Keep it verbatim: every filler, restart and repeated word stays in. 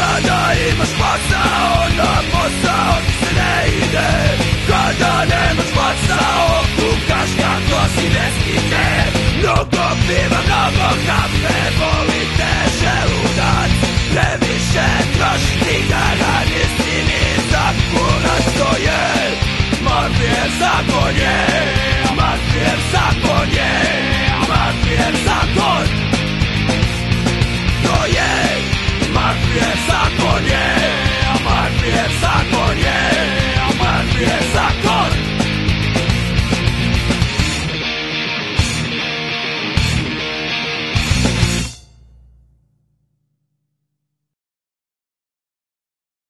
Kada imaš posao, na posao ti se ne ide. Kada nemaš posao, kukaš kako si neskite. Mnogo piva, mnogo kafe, boli te želudac. Previše trošiš igara, nisi ni za kurac, to je morfije za konje.